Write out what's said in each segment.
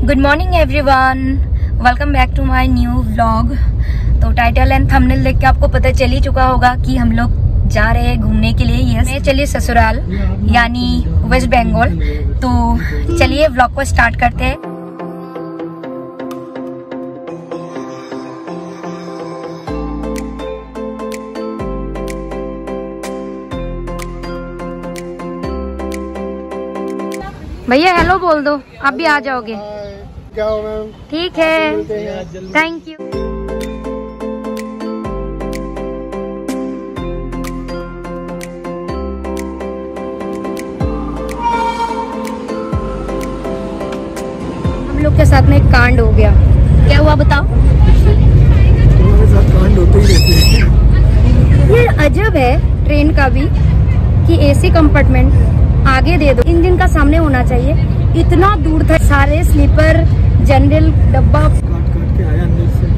Good morning everyone, welcome back to my new vlog. तो title and thumbnail देख के आपको पता चल ही चुका होगा कि हम लोग जा रहे हैं घूमने के लिए। यस, चलिए ससुराल यानी वेस्ट बंगाल। तो चलिए व्लॉग को स्टार्ट करते हैं। भैया हेलो बोल दो, आप भी आ जाओगे। क्या हो मैम? ठीक है, थैंक यू। हम लोग के साथ में एक कांड हो गया। क्या हुआ बताओ? तुम्हारे साथ कांड होते ही रहते हैं। ये अजब है ट्रेन का भी कि एसी कंपार्टमेंट आगे दे दो, इंजन का सामने होना चाहिए। इतना दूर था, सारे स्लीपर जनरल डब्बा काट के आया अंदर से।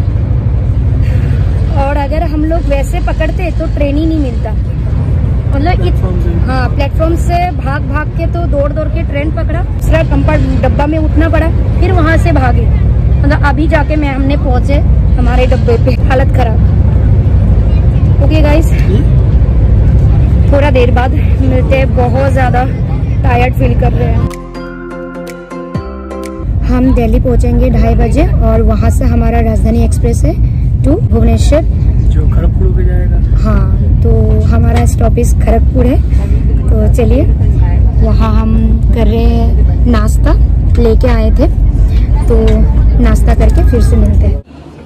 और अगर हम लोग वैसे पकड़ते तो ट्रेन ही नहीं मिलता। मतलब हाँ, प्लेटफॉर्म से भाग भाग के तो दौड़ दौड़ के ट्रेन पकड़ा, दूसरा कंपार्टमेंट डब्बा में उठना पड़ा, फिर वहां से भागे। मतलब अभी जाके हमने पहुंचे हमारे डब्बे पे, हालत खराब। ओके गाइस, थोड़ा देर बाद मिलते हैं। बहुत ज्यादा टायर्ड फील कर रहे हैं। हम दिल्ली पहुंचेंगे 2:30 बजे और वहां से हमारा राजधानी एक्सप्रेस है टू भुवनेश्वर, जो खड़गपुर होके जाएगा। हाँ, तो हमारा स्टॉपेज खड़गपुर है। तो चलिए, वहाँ हम कर रहे हैं नाश्ता, लेके आए थे, तो नाश्ता करके फिर से मिलते हैं।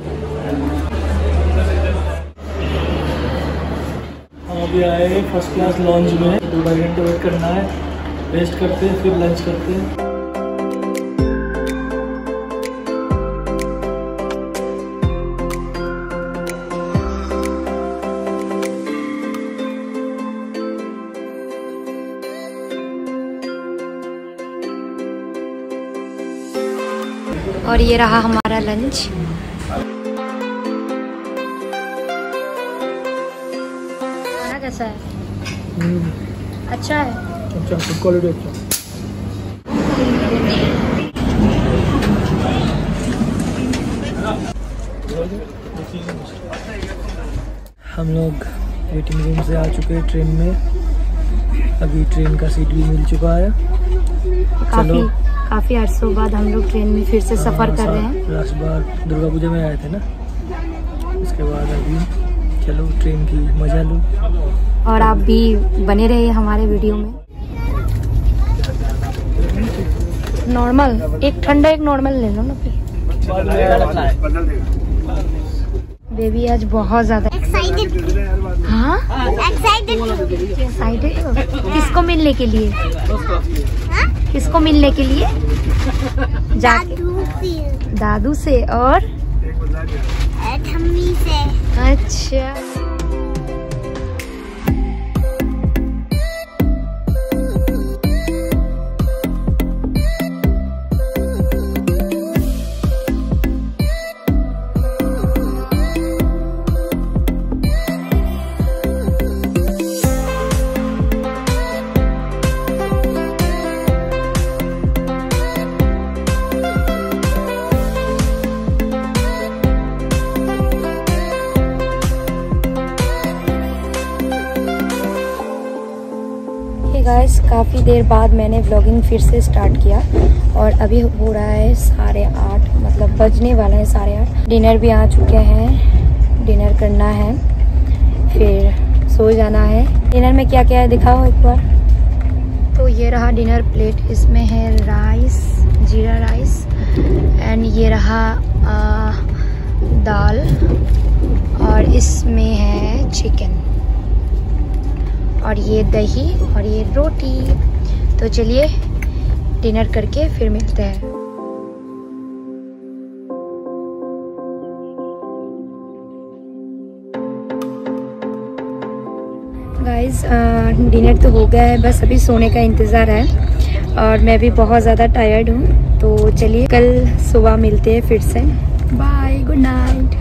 हम अभी आए हैं फर्स्ट क्लास लॉन्च में। 2-2.5 घंटे वेट करना है, रेस्ट करते हैं, फिर लंच करते हैं। और ये रहा हमारा लंच। खाना कैसा है? अच्छा है। अच्छा, क्वालिटी अच्छा। हम लोग वेटिंग रूम से आ चुके हैं ट्रेन में। अभी ट्रेन का सीट भी मिल चुका है। चलो, काफी अरसों बाद हम लोग ट्रेन में फिर से सफर कर रहे हैं। लास्ट बार दुर्गा पूजा में आए थे ना, उसके बाद अभी चलो ट्रेन की मजा लो। और आप भी बने रहे हमारे वीडियो में। नॉर्मल एक ठंडा, एक नॉर्मल ले लो ना फिर। बेबी आज बहुत ज्यादा एक्साइटेड। हाँ, एक्साइटेड हो? किसको मिलने के लिए? किसको मिलने के लिए? दादू से और मम्मी से। अच्छा, गाइस, काफ़ी देर बाद मैंने व्लॉगिंग फिर से स्टार्ट किया और अभी हो रहा है 8:30, मतलब बजने वाला है 8:30। डिनर भी आ चुके हैं, डिनर करना है, फिर सो जाना है। डिनर में क्या क्या है दिखाओ एक बार। तो ये रहा डिनर प्लेट, इसमें है राइस, जीरा राइस, एंड ये रहा दाल, और इसमें है चिकन, और ये दही, और ये रोटी। तो चलिए डिनर करके फिर मिलते हैं। गाइस, डिनर तो हो गया है, बस अभी सोने का इंतज़ार है और मैं भी बहुत ज़्यादा टायर्ड हूँ। तो चलिए कल सुबह मिलते हैं फिर से। Bye, good night.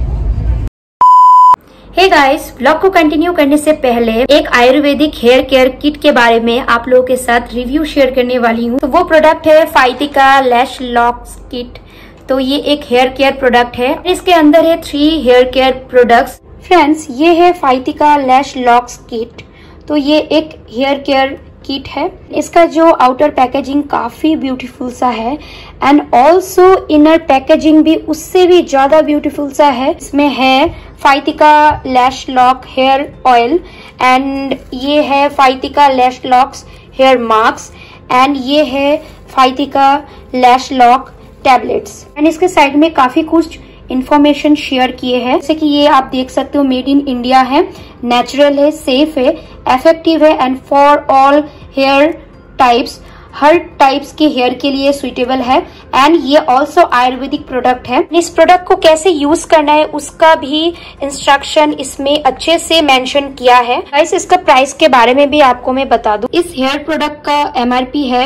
Hey guys, blog को कंटिन्यू करने से पहले एक आयुर्वेदिक हेयर केयर किट के बारे में आप लोगों के साथ रिव्यू शेयर करने वाली हूँ। तो वो प्रोडक्ट है फाइटिका लैश लॉक्स किट। तो ये एक हेयर केयर प्रोडक्ट है। इसके अंदर है 3 हेयर केयर प्रोडक्ट्स। फ्रेंड्स, ये है फाइतिका लैश लॉक्स किट। तो ये एक हेयर केयर किट है। इसका जो आउटर पैकेजिंग काफी ब्यूटीफुल सा है एंड ऑल्सो इनर पैकेजिंग भी उससे भी ज्यादा ब्यूटीफुल सा है। इसमें है फाइतिका lash lock hair oil and ये है फाइतिका lash locks hair mask and ये है फाइतिका लैश लॉक टैबलेट्स। एंड इसके साइड में काफी कुछ इंफॉर्मेशन शेयर किए हैं, जैसे कि ये आप देख सकते हो मेड इन इंडिया है, नेचुरल है, सेफ है, इफेक्टिव है and for all hair types, हर टाइप्स के हेयर के लिए सुइटेबल है एंड ये ऑल्सो आयुर्वेदिक प्रोडक्ट है। इस प्रोडक्ट को कैसे यूज करना है उसका भी इंस्ट्रक्शन इसमें अच्छे से मेंशन किया है। गाइस, इसका प्राइस के बारे में भी आपको मैं बता दूं। इस हेयर प्रोडक्ट का MRP है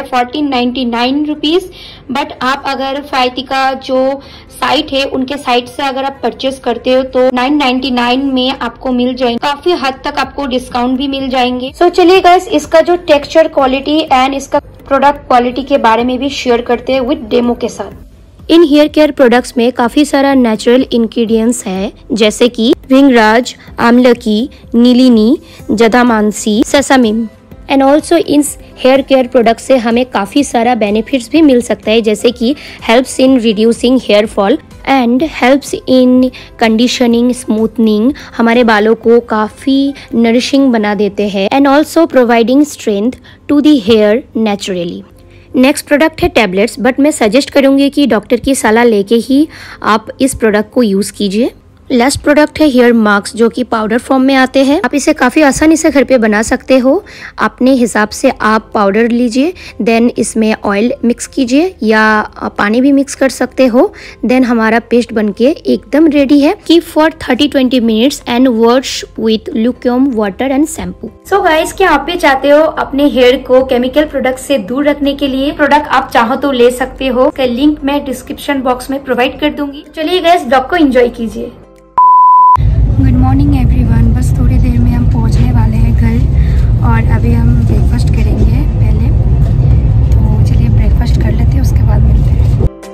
1499 रुपीज, बट आप अगर फाइतिका जो साइट है उनके साइट से अगर आप परचेस करते हो तो 999 में आपको मिल जाएंगे। काफी हद तक आपको डिस्काउंट भी मिल जाएंगे। सो चलिए गाइस, इसका जो टेक्सचर क्वालिटी एंड इसका प्रोडक्ट क्वालिटी के बारे में भी शेयर करते हैं विद डेमो के साथ। इन हेयर केयर प्रोडक्ट्स में काफी सारा नेचुरल इंग्रेडिएंट्स है, जैसे कि भृंगराज, आमलकी, नीलिनी, जदामानसी, sesamin and also in hair care product से हमें काफी सारा बेनिफिट्स भी मिल सकता है, जैसे कि helps in reducing hair fall and helps in conditioning, smoothening, हमारे बालों को काफी नरिशिंग बना देते हैं and also providing strength to the hair naturally. Next product है टैबलेट्स, बट मैं सजेस्ट करूंगी कि डॉक्टर की सलाह लेके ही आप इस प्रोडक्ट को यूज कीजिए। लास्ट प्रोडक्ट है हेयर मास्क, जो कि पाउडर फॉर्म में आते हैं। आप इसे काफी आसानी से घर पे बना सकते हो। अपने हिसाब से आप पाउडर लीजिए, देन इसमें ऑयल मिक्स कीजिए या पानी भी मिक्स कर सकते हो। देन हमारा पेस्ट बनके एकदम रेडी है। Keep for 30-20 minutes and wash with lukewarm water and shampoo. So guys, क्या आप भी चाहते हो अपने हेयर को केमिकल प्रोडक्ट से दूर रखने के लिए? प्रोडक्ट आप चाहो तो ले सकते हो, लिंक मैं डिस्क्रिप्शन बॉक्स में प्रोवाइड कर दूंगी। चलिए गाइस, ब्लॉग को एंजॉय कीजिए। Good morning everyone. बस थोड़ी देर में हम पहुंचने वाले हैं घर और अभी हम ब्रेकफास्ट करेंगे पहले। तो चलिए ब्रेकफास्ट कर लेते हैं, उसके बाद मिलते हैं।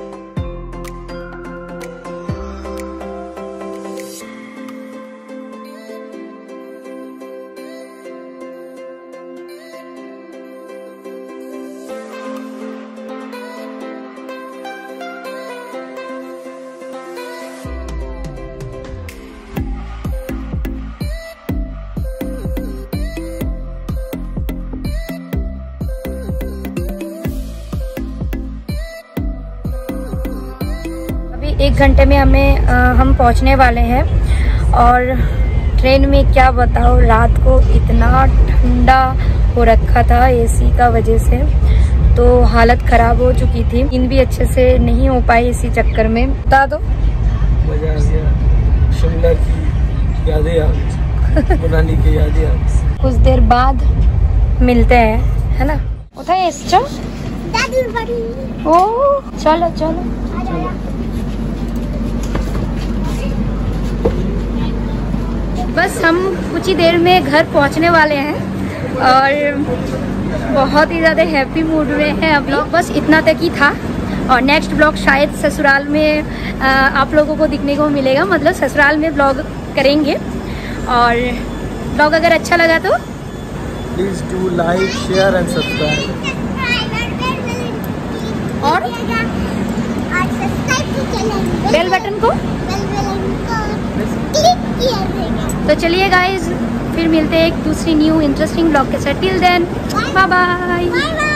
एक घंटे में हम पहुंचने वाले हैं और ट्रेन में क्या बताओ, रात को इतना ठंडा हो रखा था एसी का वजह से, तो हालत खराब हो चुकी थी। नींद भी अच्छे से नहीं हो पाई इसी चक्कर में। बता दो, मजा आ गया, शिमला की यादें आ गई, मनाली की यादें आ गई। कुछ देर बाद मिलते हैं, है ना? उठाइए ओ चलो चलो। बस हम कुछ ही देर में घर पहुंचने वाले हैं और बहुत ही ज़्यादा हैप्पी मूड में हैं अभी। बस इतना तक ही था और नेक्स्ट ब्लॉग शायद ससुराल में आप लोगों को दिखने को मिलेगा, मतलब ससुराल में ब्लॉग करेंगे। और ब्लॉग अगर अच्छा लगा तो please do like, share and subscribe और बेल बटन को क्लिक किया जाएगा। तो चलिए गाइज, फिर मिलते हैं एक दूसरी न्यू इंटरेस्टिंग ब्लॉग के साथ। Till then bye bye.